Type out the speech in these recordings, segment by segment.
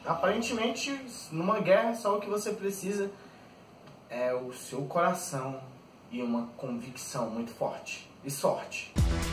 Aparentemente, numa guerra, só o que você precisa é o seu coração e uma convicção muito forte. E sorte.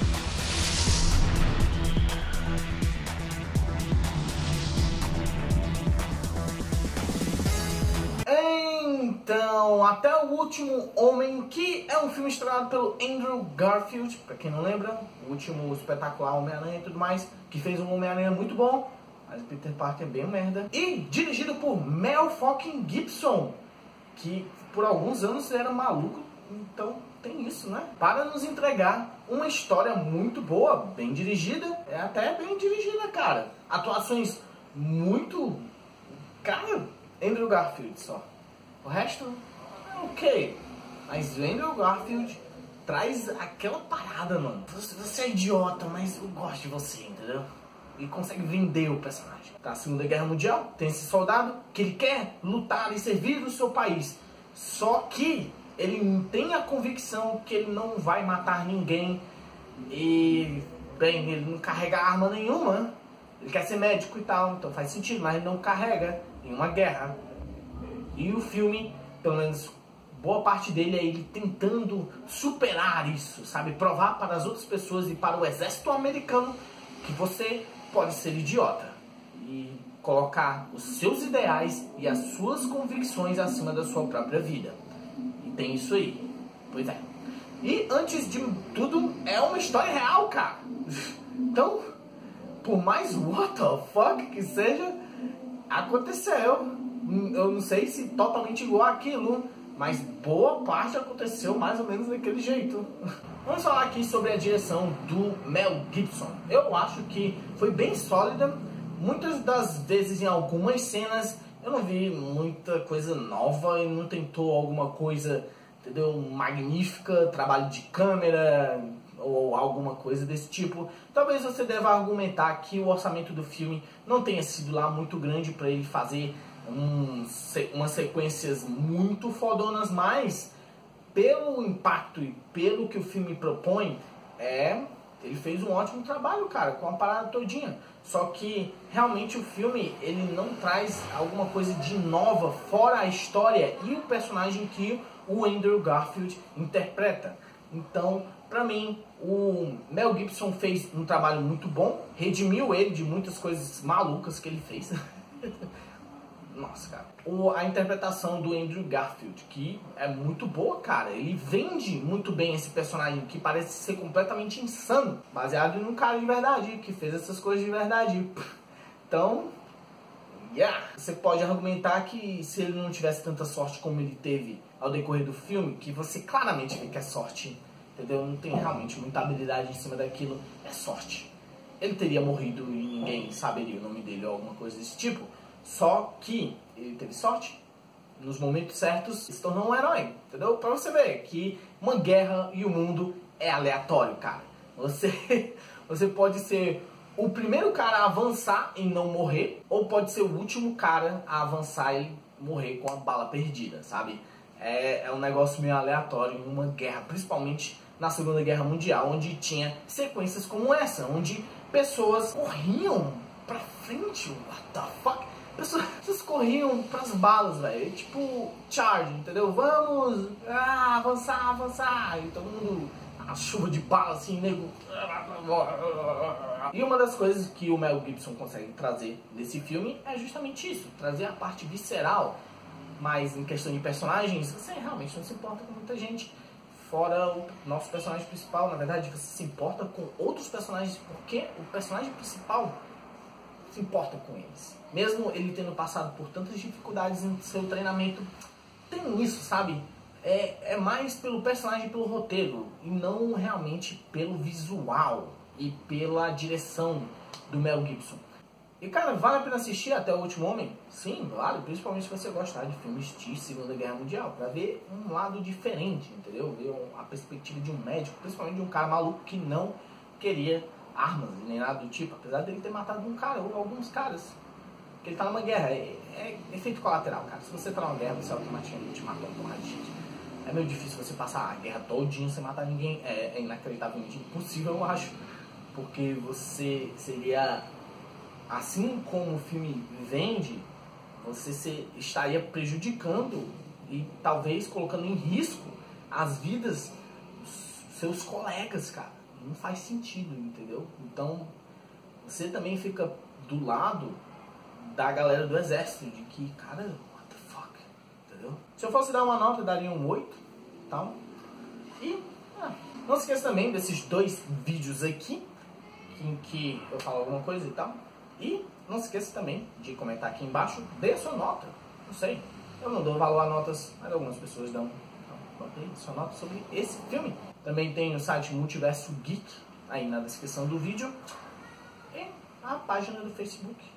Então, Até o Último Homem, que é um filme estrelado pelo Andrew Garfield, pra quem não lembra, o último espetacular Homem-Aranha e tudo mais, que fez um Homem-Aranha muito bom, mas Peter Parker é bem merda. E dirigido por Mel fucking Gibson, que por alguns anos era maluco, então tem isso, né? Para nos entregar uma história muito boa, bem dirigida, é até bem dirigida, cara. Atuações muito... Cara, Andrew Garfield só. O resto, ok. Mas o Andrew Garfield traz aquela parada, mano. Você é idiota, mas eu gosto de você, entendeu? E consegue vender o personagem. Tá, a Segunda Guerra Mundial, tem esse soldado que ele quer lutar e servir o seu país. Só que ele tem a convicção que ele não vai matar ninguém. E, bem, ele não carrega arma nenhuma. Ele quer ser médico e tal, então faz sentido, mas ele não carrega em uma guerra. E o filme, pelo menos boa parte dele, é ele tentando superar isso, sabe? Provar para as outras pessoas e para o exército americano que você pode ser idiota. E colocar os seus ideais e as suas convicções acima da sua própria vida. E tem isso aí. Pois é. E antes de tudo, é uma história real, cara. Então, por mais what the fuck que seja, aconteceu. Eu não sei se totalmente igual àquilo, mas boa parte aconteceu mais ou menos daquele jeito. Vamos falar aqui sobre a direção do Mel Gibson. Eu acho que foi bem sólida. Muitas das vezes em algumas cenas eu não vi muita coisa nova e não tentou alguma coisa, entendeu, magnífica, trabalho de câmera ou alguma coisa desse tipo. Talvez você deva argumentar que o orçamento do filme não tenha sido lá muito grande para ele fazer umas sequências muito fodonas, mas pelo impacto e pelo que o filme propõe, ele fez um ótimo trabalho, cara, com a parada todinha. Só que realmente o filme, ele não traz alguma coisa de nova fora a história e o personagem que o Andrew Garfield interpreta. Então, pra mim, o Mel Gibson fez um trabalho muito bom, redimiu ele de muitas coisas malucas que ele fez. Nossa, cara. A interpretação do Andrew Garfield, que é muito boa, cara. Ele vende muito bem esse personagem, que parece ser completamente insano, baseado em um cara de verdade, que fez essas coisas de verdade. Então, você pode argumentar que se ele não tivesse tanta sorte como ele teve ao decorrer do filme, que você claramente vê que é sorte, entendeu? Não tem realmente muita habilidade em cima daquilo, é sorte. Ele teria morrido e ninguém saberia o nome dele ou alguma coisa desse tipo. Só que ele teve sorte, nos momentos certos se tornou um herói, entendeu? Pra você ver que uma guerra e o mundo é aleatório, cara. Você pode ser o primeiro cara a avançar e não morrer, ou pode ser o último cara a avançar e morrer com a bala perdida, sabe? É um negócio meio aleatório em uma guerra, principalmente na Segunda Guerra Mundial, onde tinha sequências como essa, onde pessoas corriam pra frente, what the fuck? Pessoas corriam pras balas, velho. Tipo, charge, entendeu? Vamos avançar, avançar. E todo mundo, a chuva de bala, assim, nego. E uma das coisas que o Mel Gibson consegue trazer nesse filme é justamente isso. Trazer a parte visceral. Mas em questão de personagens, você realmente não se importa com muita gente. Fora o nosso personagem principal, na verdade, você se importa com outros personagens. Porque o personagem principal se importa com eles. Mesmo ele tendo passado por tantas dificuldades em seu treinamento, tem isso, sabe? É mais pelo personagem e pelo roteiro, e não realmente pelo visual e pela direção do Mel Gibson. E, cara, vale a pena assistir Até o Último Homem? Sim, vale, principalmente se você gostar de filmes de Segunda Guerra Mundial, pra ver um lado diferente, entendeu? Ver a perspectiva de um médico, principalmente de um cara maluco que não queria armas, nem nada do tipo, apesar dele ter matado um cara ou alguns caras. Porque ele tá numa guerra, é efeito colateral, cara. Se você tá numa guerra, você automaticamente mata uma porrada de gente. É meio difícil você passar a guerra todinha sem matar ninguém, é inacreditavelmente impossível, eu acho. Porque você seria assim como o filme vende, você estaria prejudicando e talvez colocando em risco as vidas dos seus colegas, cara. Não faz sentido, entendeu? Então, você também fica do lado da galera do exército, de que, cara, what the fuck, entendeu? Se eu fosse dar uma nota, eu daria um 8, tá? E não se esqueça também desses 2 vídeos aqui, em que eu falo alguma coisa e tal. E não se esqueça também de comentar aqui embaixo, dê a sua nota. Não sei, eu não dou valor a notas, mas algumas pessoas dão. Então, botei sua nota sobre esse filme. Também tem o site Multiverso Geek aí na descrição do vídeo. E a página do Facebook.